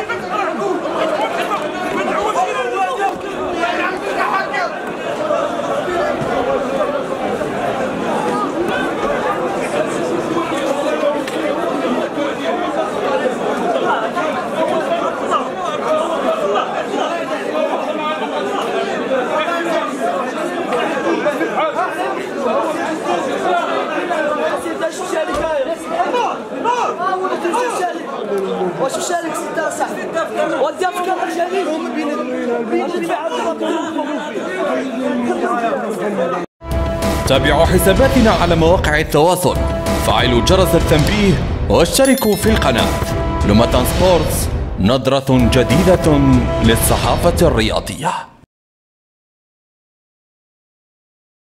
واش مشارك ستة صح ودي افكار الجميل تابعوا حساباتنا على مواقع التواصل، فعلوا جرس التنبيه واشتركوا في القناة. لوماتان سبورتس، نظرة جديدة للصحافة الرياضية.